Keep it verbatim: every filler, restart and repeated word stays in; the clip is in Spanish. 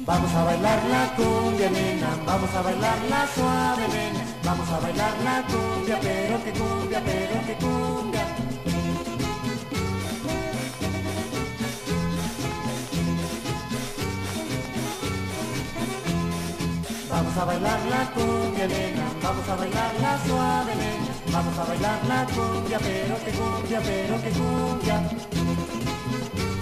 Vamos a bailar la cumbia, nena, vamos a bailar la suave, nena. Vamos a bailar la cumbia, pero que cumbia, pero que cumbia. Vamos a bailar la cumbia, nena, vamos a bailar la suave, nena. Vamos a bailar la cumbia, pero que cumbia, pero que cumbia.